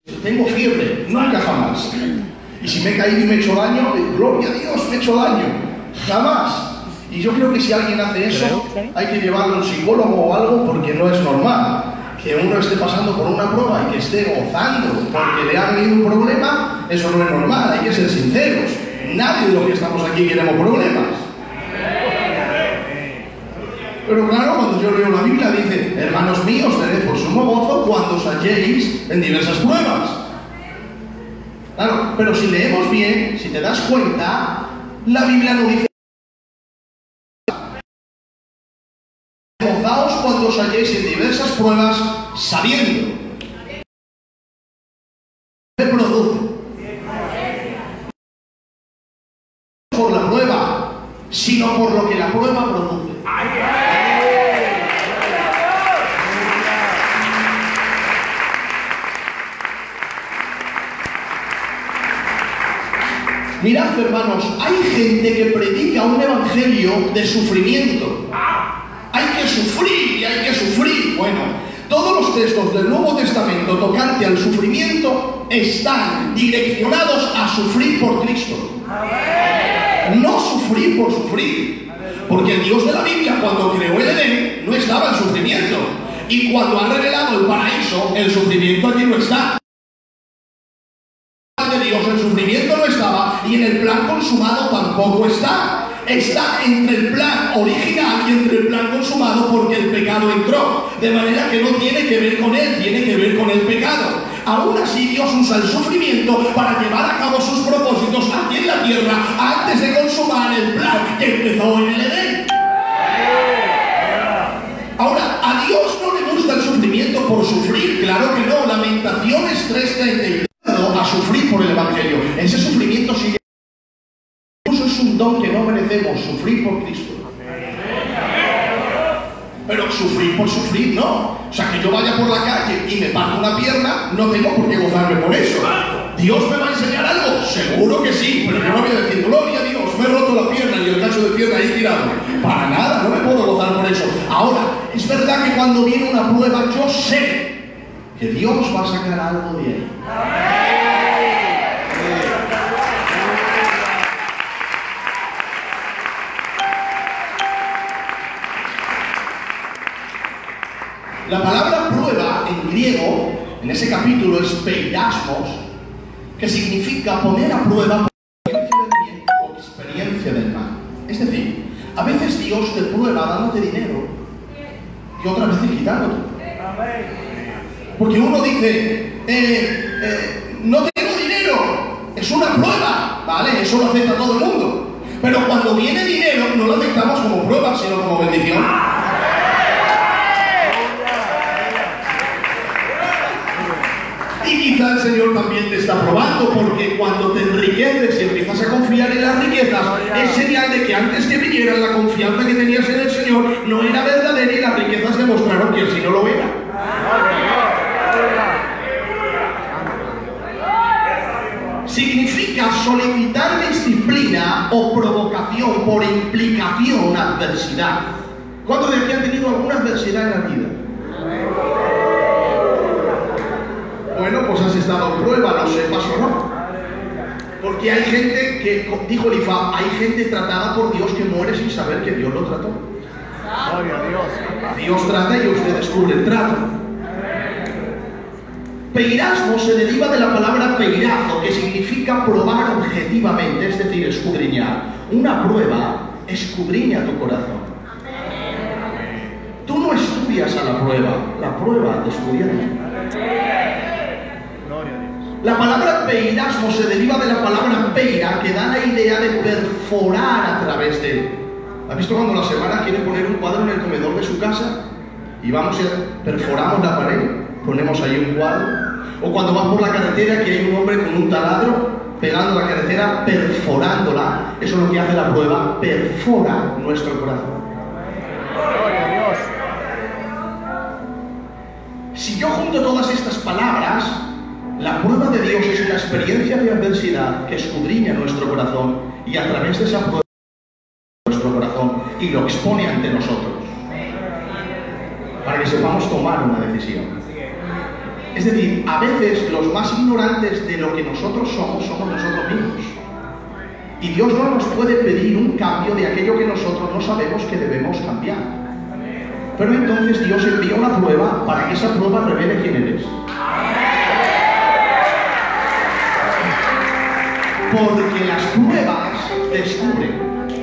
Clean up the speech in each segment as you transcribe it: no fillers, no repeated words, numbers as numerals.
Tengo fiebre, nunca jamás. Y si me he caído y me he hecho daño, gloria a Dios, me he hecho daño. Jamás. Y yo creo que si alguien hace eso, hay que llevarlo a un psicólogo o algo, porque no es normal que uno esté pasando por una prueba y que esté gozando porque le ha venido un problema. Eso no es normal, hay que ser sinceros. Nadie de los que estamos aquí queremos problemas. Pero claro, cuando yo leo la Biblia dice: hermanos míos, tened por sumo gozo cuando os halléis en diversas pruebas. Claro, pero si leemos bien, si te das cuenta, la Biblia no dice: gozaos cuando os halléis en diversas pruebas, sabiendo que produce no por la prueba, sino por lo que la prueba produce. Mirad, hermanos, hay gente que predica un evangelio de sufrimiento. Hay que sufrir y hay que sufrir. Bueno, todos los textos del Nuevo Testamento tocante al sufrimiento están direccionados a sufrir por Cristo. No sufrir por sufrir. Porque el Dios de la Biblia, cuando creó el Edén, no estaba en sufrimiento. Y cuando ha revelado el paraíso, el sufrimiento allí no está. De Dios, el sufrimiento no estaba, y en el plan consumado tampoco está. Está entre el plan original y entre el plan consumado, porque el pecado entró, de manera que no tiene que ver con él, tiene que ver con el pecado. Aún así, Dios usa el sufrimiento para llevar a cabo sus propósitos aquí en la tierra antes de consumar el plan que empezó en el Edén. Ahora, a Dios no le gusta el sufrimiento por sufrir, claro que no. Lamentaciones 3:33 a sufrir por el evangelio. Ese sufrimiento sigue. Eso es un don que no merecemos, sufrir por Cristo. Pero sufrir por sufrir, no. O sea, que yo vaya por la calle y me parto una pierna, no tengo por qué gozarme por eso. ¿Dios me va a enseñar algo? Seguro que sí, pero yo no voy a decir: gloria a Dios, me he roto la pierna y el cacho de pierna ahí tirado. Para nada, no me puedo gozar por eso. Ahora, es verdad que cuando viene una prueba, yo sé que Dios va a sacar algo de ahí. La palabra prueba en griego, en ese capítulo, es peirasmos, que significa poner a prueba por experiencia del bien o experiencia del mal. Es decir, a veces Dios te prueba dándote dinero y otras veces quitándote. Porque uno dice: no tengo dinero, es una prueba, ¿vale? Eso lo acepta todo el mundo. Pero cuando viene dinero, no lo aceptamos como prueba, sino como bendición. Y quizá el Señor también te está probando, porque cuando te enriqueces y empiezas a confiar en las riquezas, es señal de que antes que viniera la confianza que tenías en el Señor no era verdadera, y las riquezas demostraron que así no lo era. Significa solicitar disciplina o provocación por implicación adversidad. ¿Cuántos de aquí han tenido alguna adversidad en la vida? Bueno, pues has estado en prueba, lo sepas o no. Porque hay gente que, dijo Elifaz, hay gente tratada por Dios que muere sin saber que Dios lo trató. Gloria a Dios. Dios trata y usted descubre el trato. Peirasmo se deriva de la palabra peirazo, que significa probar objetivamente, es decir, escudriñar. Una prueba escudriña tu corazón. Tú no estudias a la prueba te estudia a ti. La palabra peirasmo se deriva de la palabra peira, que da la idea de perforar a través de él. ¿Has visto cuando las hermanas quieren poner un cuadro en el comedor de su casa? Y vamos y perforamos la pared, ponemos ahí un cuadro. O cuando vas por la carretera, que hay un hombre con un taladro pegando la carretera, perforándola. Eso es lo que hace la prueba, perfora nuestro corazón. Gloria a Dios. Si yo junto todas estas palabras, la prueba de Dios es una experiencia de adversidad que escudriña nuestro corazón, y a través de esa prueba nuestro corazón y lo expone ante nosotros para que sepamos tomar una decisión. Es decir, a veces los más ignorantes de lo que nosotros somos nosotros mismos. Y Dios no nos puede pedir un cambio de aquello que nosotros no sabemos que debemos cambiar. Pero entonces Dios envía una prueba para que esa prueba revele quién eres. Porque las pruebas descubren.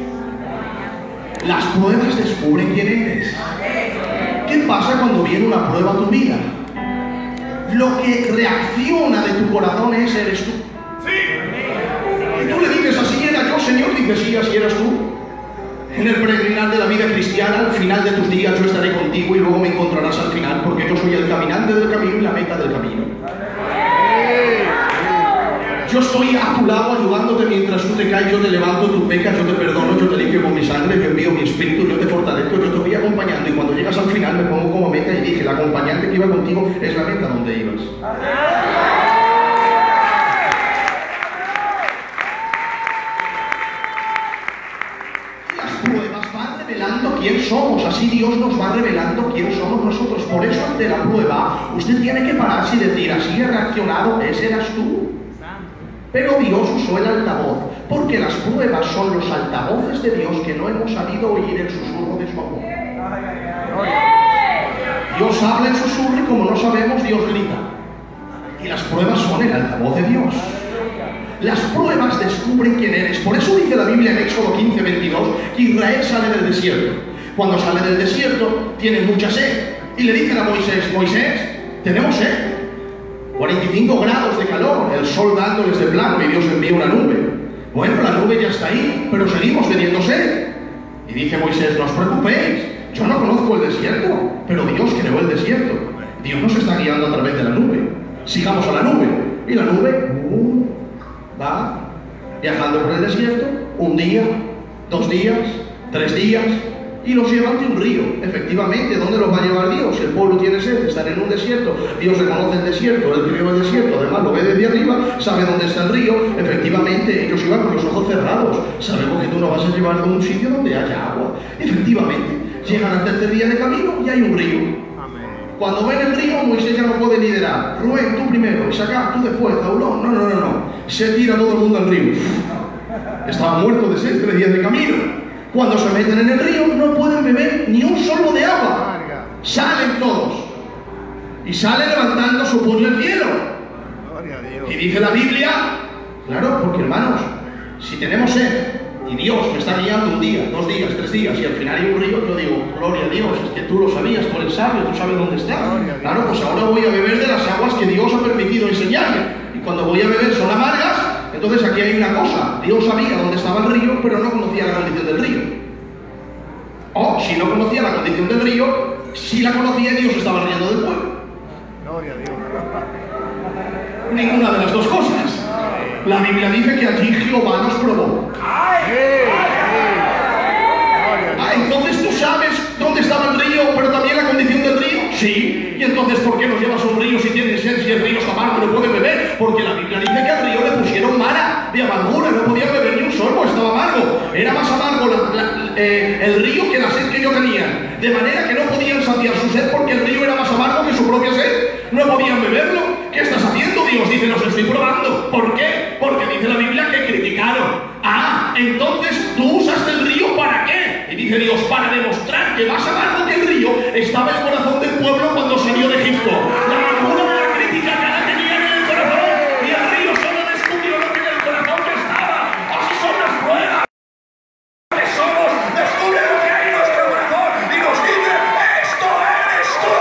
Las pruebas descubren quién eres. ¿Qué pasa cuando viene una prueba a tu vida? Lo que reacciona de tu corazón eres tú. Y tú le dices, así era yo, Señor, dices, sí, así eras tú. En el peregrinar de la vida cristiana, al final de tus días yo estaré contigo y luego me encontrarás al final, porque yo soy el caminante del camino y la meta del camino. Yo estoy a tu lado ayudándote mientras tú te caes, yo te levanto, tú pecas, yo te perdono, yo te limpio con mi sangre, yo envío mi espíritu, yo te fortalezco, yo te voy acompañando y cuando llegas al final me pongo como meta y dije, el acompañante que iba contigo es la meta donde ibas. Las pruebas van revelando quién somos, así Dios nos va revelando quién somos nosotros. Por eso ante la prueba usted tiene que pararse y decir, así he reaccionado, ese eras tú. Pero Dios usó el altavoz, porque las pruebas son los altavoces de Dios que no hemos sabido oír el susurro de su amor. Dios habla en susurro y como no sabemos, Dios grita. Y las pruebas son el altavoz de Dios. Las pruebas descubren quién eres. Por eso dice la Biblia en Éxodo 15, 22, que Israel sale del desierto. Cuando sale del desierto, tiene mucha sed. Y le dicen a Moisés, Moisés, tenemos sed. 45 grados de calor, el sol dándoles de blanco y Dios envía una nube. Bueno, la nube ya está ahí, pero seguimos teniendo sed. Y dice Moisés, no os preocupéis, yo no conozco el desierto, pero Dios creó el desierto. Dios nos está guiando a través de la nube. Sigamos a la nube. Y la nube va viajando por el desierto, un día, 2 días, 3 días, y los lleva ante un río. Efectivamente, ¿dónde los va a llevar Dios? El pueblo tiene sed, están en un desierto, Dios reconoce el desierto, él creó el desierto, además lo ve desde arriba, sabe dónde está el río. Efectivamente, ellos iban con los ojos cerrados. Sabemos que tú no vas a llevar a un sitio donde haya agua. Efectivamente, llegan al tercer día de camino y hay un río. Cuando ven el río, Moisés ya no puede liderar. Rubén, tú primero, Isaac, tú después, Zaulón. No. Se tira todo el mundo al río. Estaban muertos de sed, 3 días de camino. Cuando se meten en el río no pueden beber ni un sorbo de agua. Salen todos. Y salen levantando su puño al cielo. Y dice la Biblia, claro, porque hermanos, si tenemos sed y Dios me está guiando un día, 2 días, 3 días y al final hay un río, yo digo, gloria a Dios, es que tú lo sabías, tú eres sabio, tú sabes dónde está. Claro, pues ahora voy a beber de las aguas que Dios ha permitido enseñarme. Y cuando voy a beber son amargas. Entonces aquí hay una cosa, Dios sabía dónde estaba el río, pero no conocía la condición del río. O si no conocía la condición del río, si la conocía, Dios estaba riendo del pueblo. Gloria a Dios. Ninguna de las dos cosas. La Biblia dice que allí Jehová nos probó. Entonces tú sabes dónde estaba el río, pero también la condición del río. Sí. Y entonces, ¿por qué nos llevas a un río si tienes sed, si el río está amargo, no pueden beber? Porque la Biblia dice que al río le pusieron vara de amargura, no podían beber ni un sorbo, estaba amargo. Era más amargo el río que la sed que ellos tenían. De manera que no podían saciar su sed porque el río era más amargo que su propia sed. No podían beberlo. ¿Qué estás haciendo, Dios? Dice, los estoy probando. ¿Por qué? Porque dice la Biblia que criticaron. Entonces tú usaste el río ¿para qué? Y dice Dios, para demostrar que más amargo que el río estaba el corazón del pueblo cuando salió de Egipto. La amargura de la crítica que la tenían en el corazón y el río solo descubrió lo que en el corazón ya estaba. Así son las pruebas. Que somos, descubre lo que hay en nuestro corazón y nos dice, esto eres tú.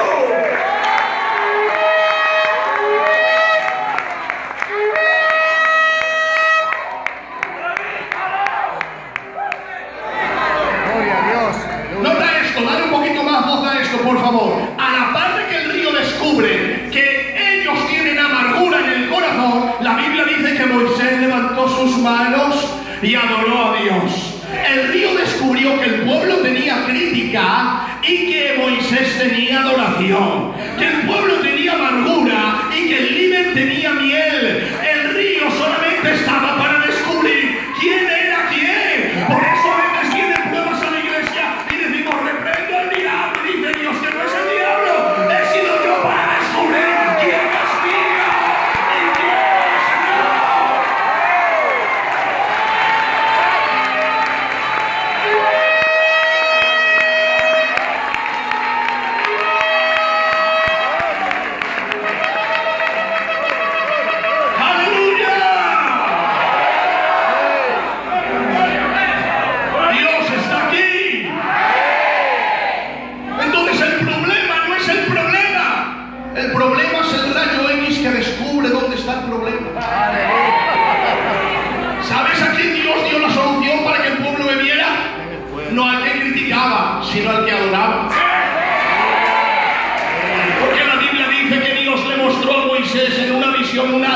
Nota esto, dale un poquito más voz a esto, por favor. A la par de que el río descubre que ellos tienen amargura en el corazón, la Biblia dice que Moisés levantó sus manos y adoró a Dios. El río descubrió que el pueblo tenía crítica y que Moisés tenía adoración. Que el pueblo tenía amargura y que el líder tenía miel. El río solamente estaba para descubrir quién era quién. Por eso a veces vienen pruebas a la iglesia y decimos, reprendo al diablo. Y dice Dios que no es el diablo, he sido yo para descubrir quién es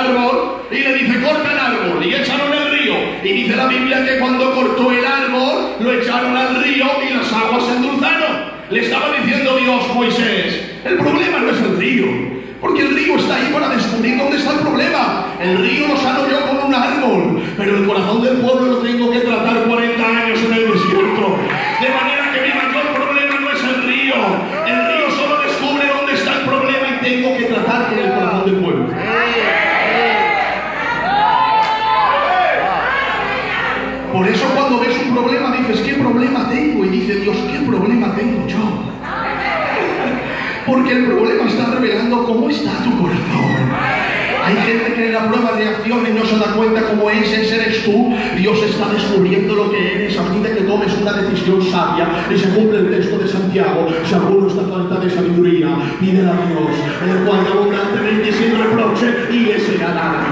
árbol y le dice, corta el árbol, y échalo en el río. Y dice la Biblia que cuando cortó el árbol, lo echaron al río y las aguas se endulzaron. Le estaba diciendo Dios, Moisés, el problema no es el río, porque el río está ahí para descubrir dónde está el problema. El río lo sano yo con un árbol, pero el corazón del pueblo lo tengo que tratar 40 años en el desierto. De manera que mi mayor problema no es el río solo descubre dónde está el problema y tengo que tratar con el corazón del pueblo. Por eso cuando ves un problema dices, ¿qué problema tengo? Y dice Dios, ¿qué problema tengo yo? Porque el problema está revelando cómo está tu corazón. Hay gente que en la prueba de acción y no se da cuenta cómo ese eres tú. Dios está descubriendo lo que eres a fin de que tomes una decisión sabia. Y se cumple el texto de Santiago. Si alguno está falta de sabiduría, pídela a Dios, el cual abundantemente y sin reproche, y le será dada.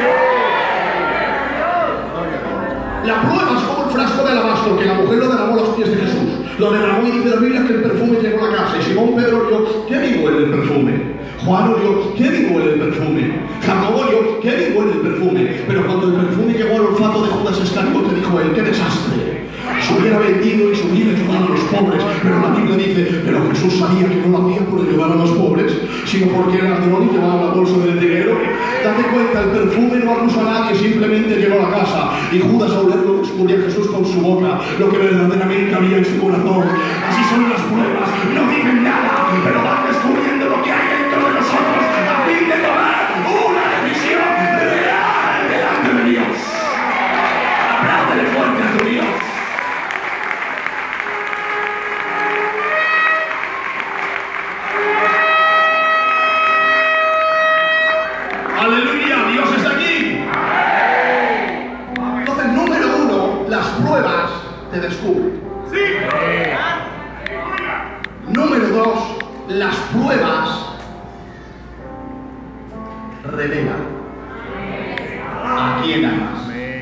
La prueba es como el frasco de alabastro que la mujer lo derramó a los pies de Jesús. Lo derramó y dice la Biblia que el perfume llegó a la casa. Y Simón Pedro oyó, ¿qué bien huele el perfume? Juan oyó, ¿qué bien huele el perfume? Jacobo oyó, ¿qué bien huele el perfume? Pero cuando el perfume llegó al olfato de Judas Iscariote, dijo él, ¡qué desastre! Se hubiera vendido y se hubiera ayudado a los pobres. Pero la Biblia dice, pero Jesús sabía que no lo hacía por ayudar a los pobres, sino porque era ladrón y llevaba la bolsa del dinero. Date cuenta, el perfume no acusó a nadie, simplemente llegó a la casa. Y Judas al olerlo descubrió a Jesús con su boca, lo que verdaderamente había en su corazón. Así son las pruebas, no dicen nada, pero van descubriendo lo que hay dentro de nosotros, a fin de tomar una decisión real delante de Dios. Apláudele fuerte a tu Dios. Aleluya, Dios está aquí. Entonces, número uno, las pruebas te descubren. Número dos, las pruebas revelan a quién amas.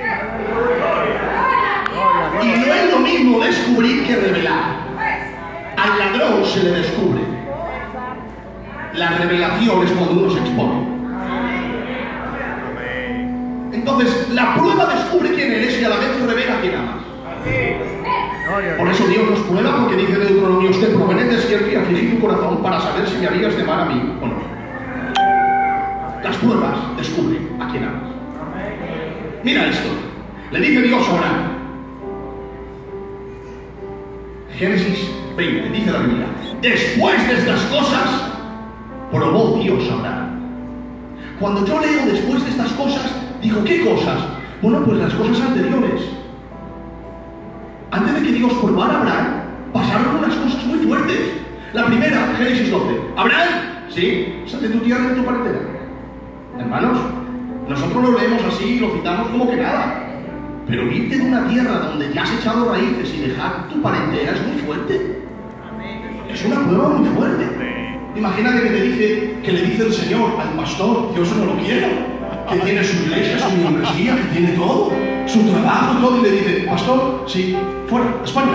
Y no es lo mismo descubrir que revelar. Al ladrón se le descubre. La revelación es cuando uno se expone. Entonces, la prueba descubre quién eres y a la vez revela quién amas. Por eso Dios nos prueba, porque dice Deuteronomio, usted proviene del desierto y afligir tu corazón para saber si me harías de mal a mí o no. Las pruebas descubren a quién amas. Mira esto. Le dice Dios a Abraham. Génesis 20, dice la Biblia. Después de estas cosas, probó Dios a Abraham. Cuando yo leo después de estas cosas, digo, ¿qué cosas? Bueno, pues las cosas anteriores. Antes de que Dios probara a Abraham, pasaron unas cosas muy fuertes. La primera, Génesis 12. Abraham, sí, sal de tu tierra y de tu parentela. Hermanos, nosotros lo leemos así y lo citamos como que nada. Pero irte de una tierra donde ya has echado raíces y dejar tu parentela es muy fuerte. Es una prueba muy fuerte. Imagínate que le dice el Señor al pastor, yo eso no lo quiero, que tiene su iglesia, su membresía, que tiene todo, su trabajo, todo, y le dice, pastor, sí, fuera, España.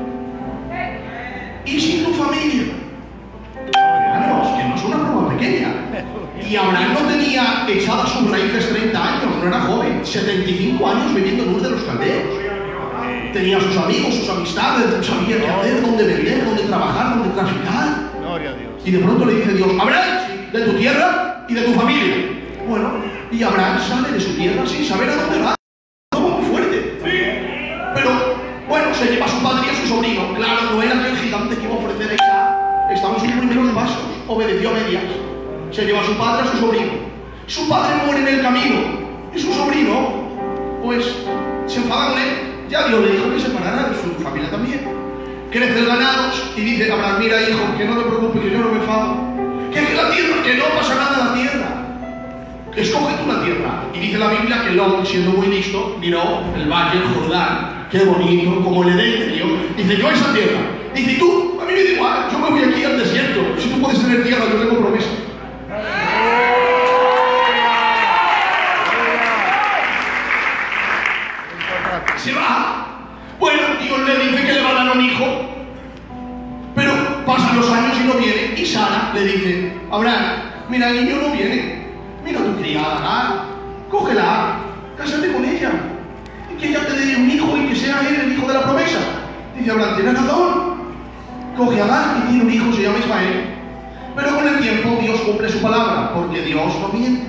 Y sin tu familia. Hermanos, que no es una prueba pequeña. Y Abraham no tenía echadas sus raíces 30 años, no era joven, 75 años viviendo en Ur de los Caldeos. Tenía sus amigos, sus amistades, sabía qué hacer, dónde vender, dónde trabajar, dónde traficar. Gloria a Dios. Y de pronto le dice Dios, Abraham, de tu tierra y de tu familia. Bueno, y Abraham sale de su tierra sin saber a dónde va. Todo muy fuerte. Pero, bueno, se lleva a su padre y a su sobrino. Claro, no era aquel gigante que iba a ofrecer a Isaac. Estaba en sus primeros pasos. Obedeció a medias. Se lleva a su padre, a su sobrino. Su padre muere en el camino. Y su sobrino, pues, se enfada con él. Ya Dios le dijo que se separara de su familia también. Crece el ganado y dice Abraham, mira hijo, que no te preocupes, que yo no me enfado. Que la tierra, que no pasa nada en la tierra. Escoge tú la tierra. Y dice la Biblia que Lot, siendo muy listo, miró el valle, el Jordán, qué bonito, como le dé Dios. Dice, yo esa tierra. Dice, ¿y tú? A mí me da igual, yo me voy aquí al desierto. Si tú puedes tener tierra, yo tengo promesa. Se va. Bueno, Dios le dice que le va a dar un hijo. Pero pasan los años y no viene. Y Sara le dice, Abraham, mira, el niño no viene. Mira tu criada, cógela, cásate con ella, y que ella te dé un hijo y que sea él el hijo de la promesa. Dice Abraham, tienes razón. Coge a Agar y tiene un hijo, se llama Ismael. Pero con el tiempo Dios cumple su palabra, porque Dios no miente.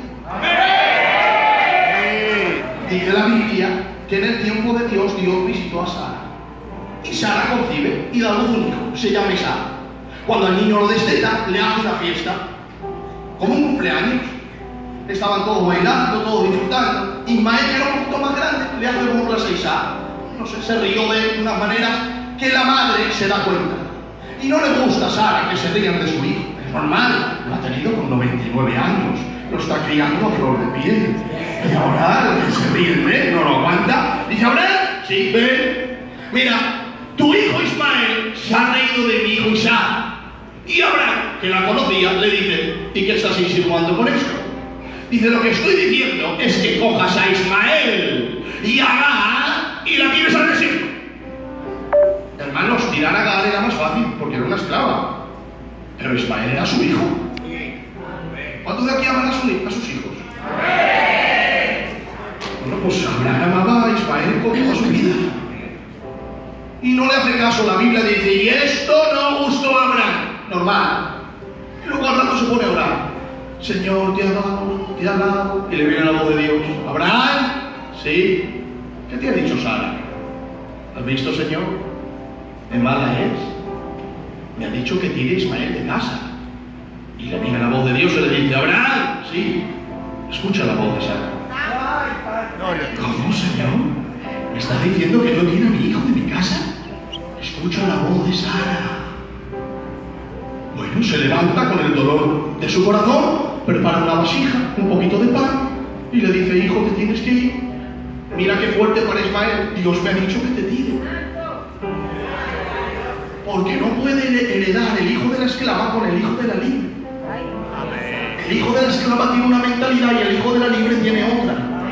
Dice la Biblia que en el tiempo de Dios, Dios visitó a Sara. Y Sara concibe y da a luz un hijo, se llama Isaac. Cuando el niño lo desteta, le hace una fiesta, como un cumpleaños. Estaban todos bailando, todos disfrutando. Ismael, que era un poquito más grande, le hace burlas a Isaac. No sé, se rió de unas maneras que la madre se da cuenta. Y no le gusta a Sara que se rían de su hijo. Es normal, lo ha tenido con 99 años. Lo está criando a flor de piel. Y ahora se ríe, no lo aguanta. Dice, ¿Abraham? Sí, ven. Mira, tu hijo Ismael se ha reído de mi hijo Isaac. Y Abraham, que la conocía, le dice, ¿y qué estás insinuando con esto? Dice, lo que estoy diciendo es que cojas a Ismael y a Agar y la tienes al desierto. Hermanos, tirar a Agar era más fácil porque era una esclava. Pero Ismael era su hijo. ¿Cuántos de aquí aman a sus hijos? Bueno, pues Abraham amaba a Ismael con toda su vida. Y no le hace caso. La Biblia dice, y esto no gustó a Abraham. Normal. Y luego al rato se pone a orar. Señor, te ha dado. Y le viene la voz de Dios. Abraham, sí. ¿Qué te ha dicho Sara? ¿Has visto, Señor? ¿Qué mala es? Me ha dicho que tire a Ismael de casa. Y le viene la voz de Dios y le dice, Abraham, sí. Escucha la voz de Sara. ¿Cómo, Señor? ¿Me estás diciendo que no tiene a mi hijo de mi casa? Escucha la voz de Sara. Bueno, se levanta con el dolor de su corazón, prepara una vasija, un poquito de pan, y le dice, hijo, te tienes que ir. Mira qué fuerte para Ismael. Dios me ha dicho que te tire. Porque no puede heredar el hijo de la esclava con el hijo de la libre. El hijo de la esclava tiene una mentalidad y el hijo de la libre tiene otra.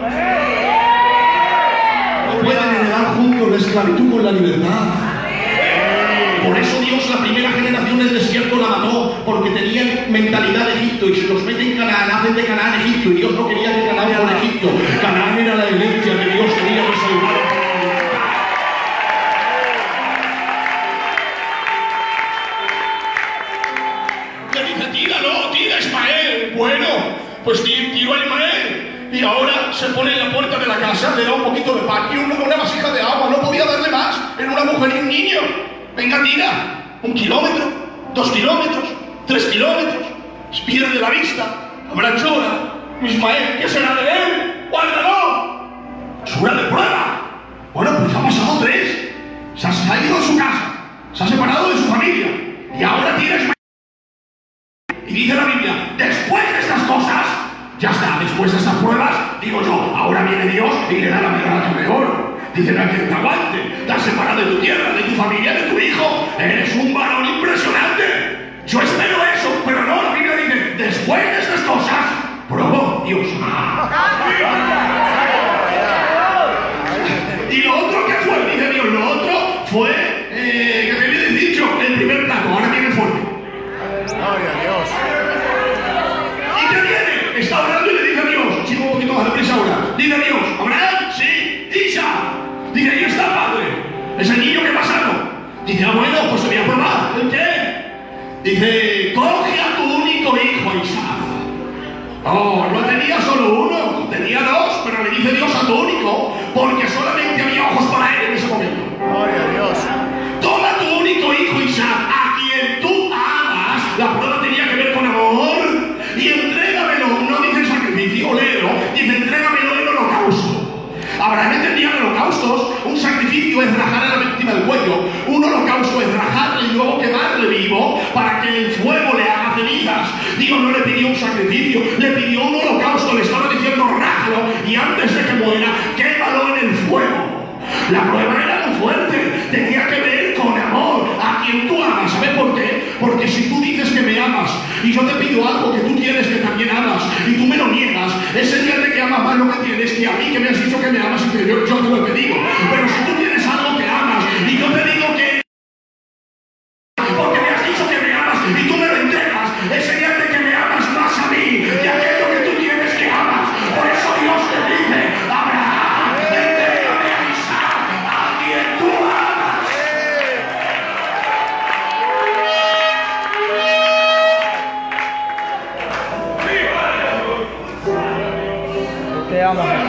No pueden heredar juntos la esclavitud con la libertad. Por eso Dios la primera generación del desierto la mató, porque tenían mentalidad de Egipto y se los mete en Canaán, hacen de Canaán Egipto, y Dios no quería que Canaán fuera Egipto. Canaán era la herencia que Dios quería que se llevara. Le dice, tíralo, tira Ismael. Bueno, pues tiró a Ismael. Y ahora se pone en la puerta de la casa, le da un poquito de pan y una vasija de agua. No podía darle más. Era una mujer y un niño. Venga, tira. 1 kilómetro, 2 kilómetros, 3 kilómetros. Pierde la vista. Abraham llora. Ismael, ¿qué será de él? ¡Guárdalo! ¡Sura de prueba! Bueno, pues ya ha pasado 3. Se ha ido de su casa. Se ha separado de su familia. Y ahora tira Ismael. Y dice la Biblia, después de estas cosas, ya está, después de estas pruebas, digo yo, ahora viene Dios y le da la medalla de oro. Dice, no hay quien te aguante, te has separado de tu tierra, de tu familia, de tu hijo, eres un varón impresionante. Yo espero eso, pero no, la Biblia dice, después de estas cosas, probó Dios. Y lo otro que fue, dice Dios, lo otro fue, que te había dicho, el primer plato, ahora tiene el fuerte. Gloria a Dios. ¿Y qué viene? Está orando y le dice a Dios, sigo un poquito más deprisa ahora, dice a Dios, Abraham, sí, Isa. Dice, ahí está, padre. Es el niño que pasaron. Dice, bueno, pues te voy a probar. ¿El qué? Dice, coge a tu único hijo, Isaac. Oh, no tenía solo uno, tenía 2, pero le dice Dios a tu único, porque solamente había ojos para él en ese momento. Gloria a Dios. Toma tu único hijo, Isaac, a quien tú amas. La prueba tenía que ver con amor. Y entrégamelo, no dice sacrificio, léelo, dice, entrégamelo en holocausto. Abraham entendía en holocaustos, un sacrificio es rajar a la víctima del cuello, un holocausto es rajarle y luego quemarle vivo para que el fuego le haga cenizas. Dios no le pidió un sacrificio, le pidió un holocausto, le estaba diciendo rájalo y antes de que muera, quémalo en el fuego. La prueba era muy fuerte, tenía que ver con amor, a quien tú amas. ¿Sabes por qué? Porque si tú dices que me amas y yo te pido algo que tú tienes que también amas y tú me lo niegas, es señal de que amas más lo que tienes que a mí, que me has dicho que me amas y que yo te lo he pedido. Pero si tú tienes algo que amas y yo te digo que porque me has dicho que me amas y tú me lo entregas, es señal de que me amas más a mí que aquello que tú tienes que amas. Por eso Dios te amo, Jesús.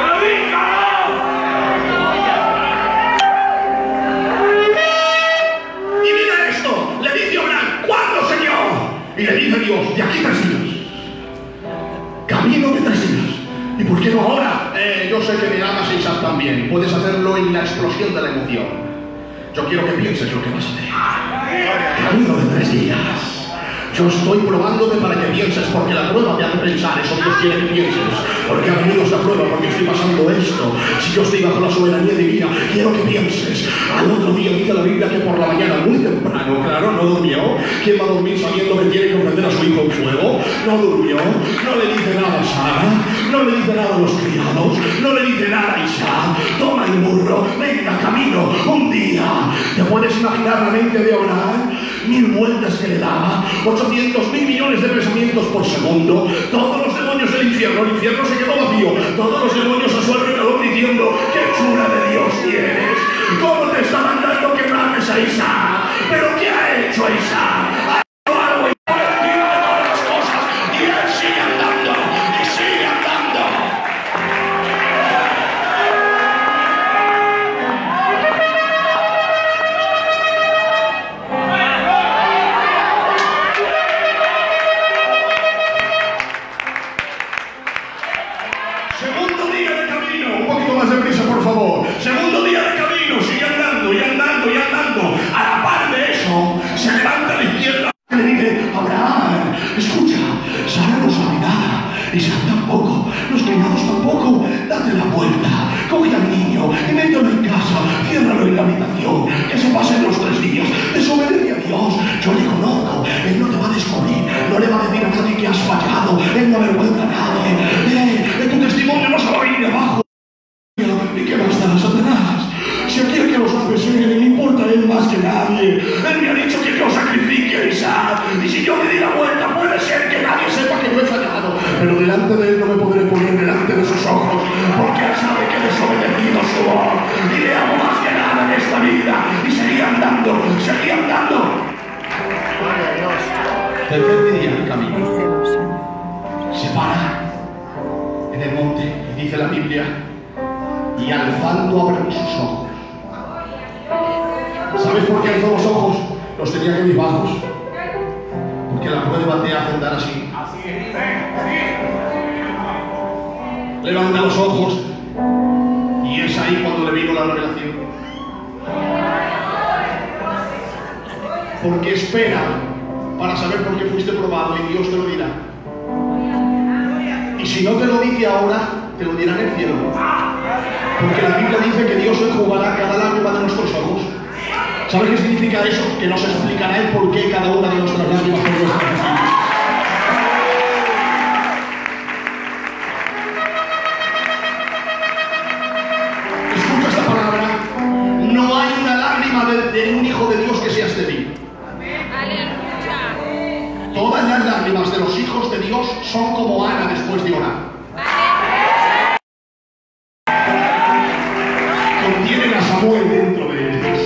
Y mira esto, le dice Abraham, ¿cuándo, Señor? Y le dice Dios, de aquí 3 días. Camino de 3 días. ¿Y por qué no ahora? Yo sé que me amas, Isaac, también. Puedes hacerlo en la explosión de la emoción. Yo quiero que pienses lo que vas a hacer. Camino de 3 días. Yo estoy probándote para que pienses, porque la prueba te hace pensar. Eso Dios quiere que pienses. Porque ha venido esta prueba, porque estoy pasando esto. Si yo estoy bajo la soberanía divina, quiero que pienses. Al otro día dice la Biblia que por la mañana, muy temprano, claro, no durmió. ¿Quién va a dormir sabiendo que tiene que ofrecer a su hijo en fuego? No durmió. No le dice nada a Sara. No le dice nada a los criados. No le dice nada a Isaac. Toma el burro, venga, camino. Un día. ¿Te puedes imaginar la mente de Abraham? 1000 vueltas que le daba. 800.000 millones de pensamientos por segundo. Todos los demonios del infierno. El infierno se quedó vacío. Todos los demonios a su alrededor diciendo: ¡qué chula de Dios tienes! ¿Cómo te está mandando que mates a Isaac? ¿Pero qué ha hecho Isaac? Ha hecho algo y de todas las cosas. Y él sigue andando. Y sigue andando. Segundo día de camino, un poquito más de prisa, por favor. Segundo día de camino, sigue andando y andando y andando. A la par de eso, se levanta a la izquierda y le dice: Abraham, escucha, Sara no sabe nada, Isaac tampoco, los criados tampoco. Date la vuelta, coge al niño y mételo en casa, ciérralo en la habitación, que se pasen los 3 días. Desobedece a Dios, yo le conozco, él no te va a descubrir, no le va a decir a nadie que has fallado, él no avergüenza a nadie. Tu testimonio no se va a venir abajo. ¿Y qué más da, Satanás? Si aquí el que lo sabe es él, y me importa a él más que nadie. Él me ha dicho que yo sacrifique a Isaac, y si yo me di la vuelta puede ser que nadie sepa que yo he fallado, pero delante de él no me podré poner delante de sus ojos, porque él sabe que he desobedecido su voz y le amo más que nada en esta vida. Y seguía andando, seguía andando. Tercer día de camino, se para en el monte y dice la Biblia: y alzando abrió sus ojos. ¿Sabes por qué alzó los ojos? Los tenía que bajos. Porque la prueba te hace andar así. Levanta los ojos y es ahí cuando le vino la revelación. Porque espera para saber por qué fuiste probado y Dios te lo dirá. Y si no te lo dice ahora, te lo dirá en el cielo. Porque la Biblia dice que Dios enjugará cada lágrima de nuestros ojos. ¿Sabes qué significa eso? Que nos explicará el por qué cada una de nuestras lágrimas son nuestras lágrimas. Escucha esta palabra. No hay una lágrima de un hijo de Dios que sea estéril. Todas las lágrimas de los hijos de Dios son como Ana después de orar. Contienen a Samuel dentro de ellos.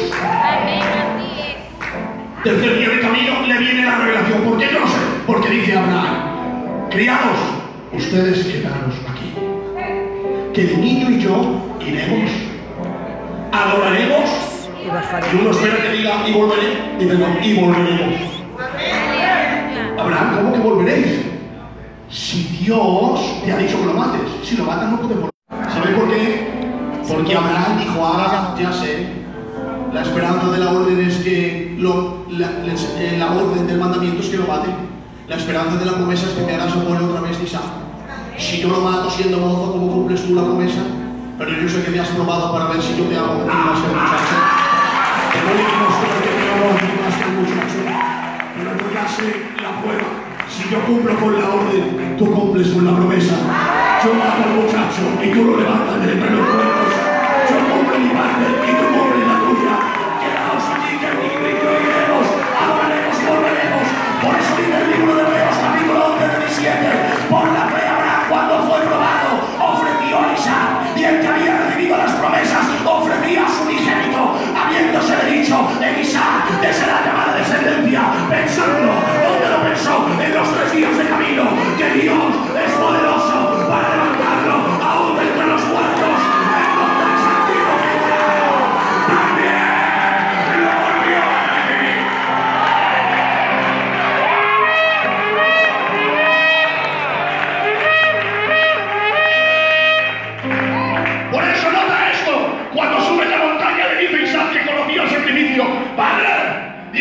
Tercer día de camino le viene la revelación. ¿Por qué? Yo no sé. Porque dice Abraham: criados, ustedes quedaros aquí, que el niño y yo iremos, adoraremos. Y uno espera que diga: y volveré. Dice: no, y volveremos. Abraham, ¿cómo que volveréis? Si Dios te ha dicho que lo mates. Si lo matas no puedes volver. ¿Sabes por qué? Porque Abraham dijo: ah, ya sé. La esperanza de la orden es que la orden del mandamiento es que lo maten. La esperanza de la promesa es que me hagas amor otra vez de Isaac. Si yo lo mato siendo mozo, ¿cómo cumples tú la promesa? Pero yo sé que me has probado para ver si yo te amo más que el muchacho. Que no le demuestro que te amo más que el muchacho. Pero yo ya sé la prueba. Si yo cumplo con la orden, tú cumples con la promesa. Yo mato al muchacho y tú lo levantas de entre los muertos. Yo cumplo mi parte y tú cumples la tuya. Quedaos aquí que el niño y yo iremos, adoraremos, volveremos. Por eso dice el libro de Hebreos, capítulo 11, 17. Por la fe Abraham, cuando fue probado, ofreció a Isaac, y el que había recibido las promesas ofrecía a su unigénito, habiéndosele dicho: en Isaac te será llamada descendencia. Pensando, ¿dónde lo pensó? En los 3 días de camino, que Dios es poderoso para levantarlo. Ahora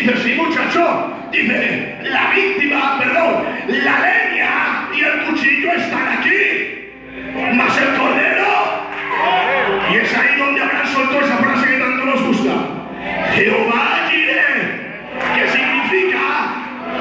Dice, sí, muchacho. Dice, la víctima, perdón, la leña y el cuchillo están aquí. Mas el cordero. Y es ahí donde Abraham soltó esa frase que tanto nos gusta. Jehová Jireh, que significa,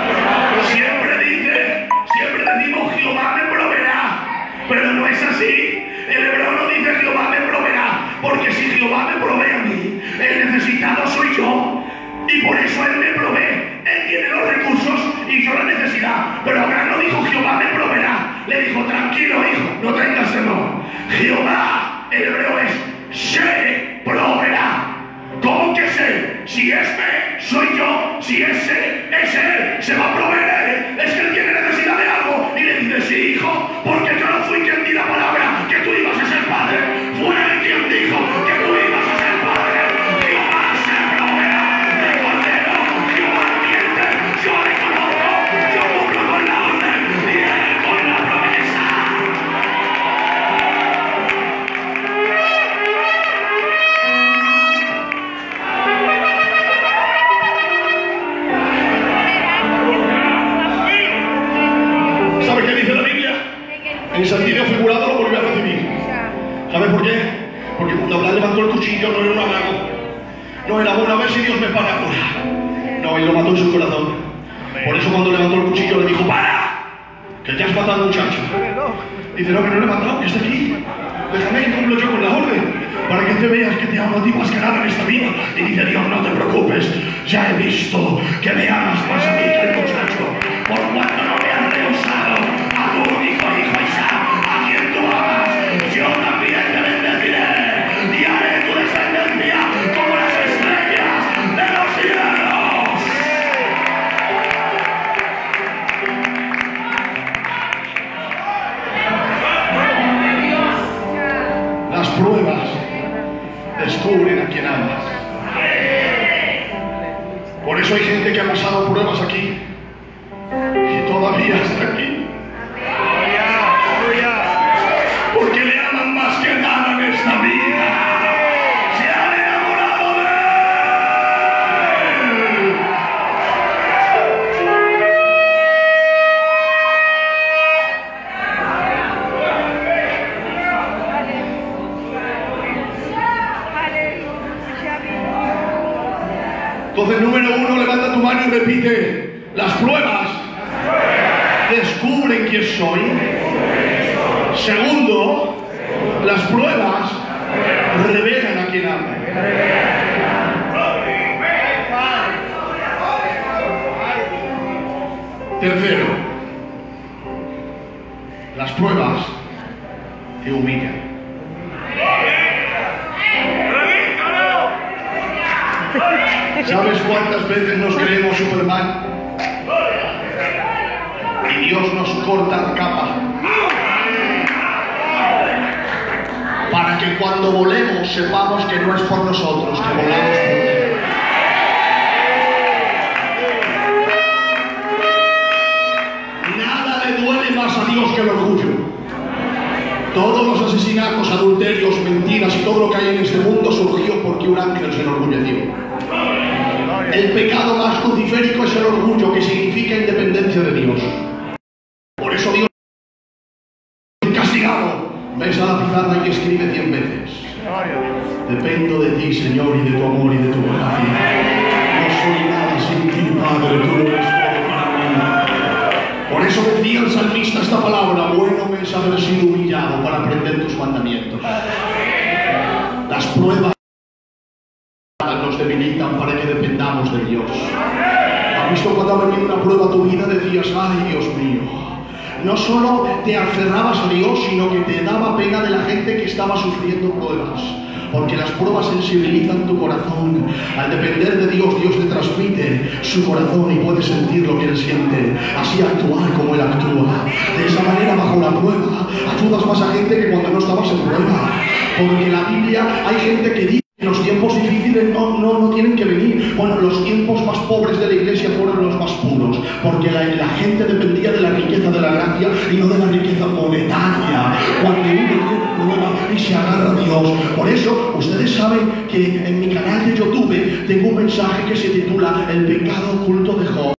siempre decimos Jehová me proveerá, pero no es así. El hebreo no dice Jehová me proveerá, porque si Jehová me provee a mí, el necesitado soy yo, y por eso Él me provee. Él tiene los recursos y yo la necesidad, pero Abraham no dijo Jehová me proveerá, le dijo tranquilo hijo, no tengas temor. Jehová, el hebreo es se proveerá. ¿Cómo que sé? Si es me, soy yo. Si es se, es él. Se va a proveer. Es que él tiene necesidad de algo. Y le dice, sí, hijo, porque yo no fui quien di la palabra que tú ibas a ser padre. Fue él quien dijo que tú ibas a ser padre. Jehová se proveerá de cordero. Jehová no miente. Yo le conozco. Yo cumplo con la orden y él con la promesa. ¿Sabe qué dice la Biblia? En sentido figurado lo volvió a recibir. ¿Sabe por qué? Porque cuando Abraham levantó el cuchillo no era un amago. No era bueno, a ver si Dios me paga ahora. No, él lo mató en su corazón. Por eso cuando levantó el cuchillo le dijo, ¡para! Que ya has matado al muchacho. Dice, no, que no le he matado, que está aquí. Déjame que cumplo yo con la orden, para que te veas que te amo a ti más que nada en esta vida. Y dice Dios, no te preocupes, ya he visto que me amas más a mí que al muchacho, por cuanto no me has rehusado a tu único hijo Isaac, a quien tú amas. Yo también te bendeciré y haré tu descendencia como las estrellas de los cielos. Las pruebas descubren a quien amas. Por eso hay gente que ha pasado pruebas aquí y todavía está aquí. Porque le aman más que nada en esta vida. Se han enamorado de él. Entonces, número uno, levanta tu mano y repite: las pruebas descubren quién soy. Segundo, las pruebas revelan a quien amo. Tercero, las pruebas te humillan. ¿Sabes cuántas veces nos creemos Superman? Y Dios nos corta la capa para que cuando volemos sepamos que no es por nosotros, que volamos por Él. Nada le duele más a Dios que el orgullo. Todos los asesinatos, adulterios, mentiras y todo lo que hay en este mundo surgió porque un ángel se enorgulleció. El pecado más luciférico es el orgullo, que significa independencia de Dios. Por eso Dios, castigado, ves a la pizarra y escribe 100 veces: dependo de ti, Señor, y de tu amor y de tu gracia. No soy nada sin ti, Padre, tú eres todo para mí. Por eso decía el salmista esta palabra: bueno me es haber sido humillado para aprender tus mandamientos. Las pruebas nos debilitan para que dependamos de Dios. ¿Has visto cuando ha venido una prueba a tu vida? Decías: ay, Dios mío. No solo te aferrabas a Dios, sino que te daba pena de la gente que estaba sufriendo pruebas. Porque las pruebas sensibilizan tu corazón. Al depender de Dios, Dios te transmite su corazón y puedes sentir lo que Él siente. Así actuar como Él actúa. De esa manera, bajo la prueba, ayudas más a gente que cuando no estabas en prueba. Porque en la Biblia hay gente que dice: los tiempos difíciles no tienen que venir. Bueno, los tiempos más pobres de la iglesia fueron los más puros, porque la gente dependía de la riqueza de la gracia y no de la riqueza monetaria. Cuando uno prueba y se agarra a Dios. Por eso, ustedes saben que en mi canal de YouTube tengo un mensaje que se titula El pecado oculto de Job.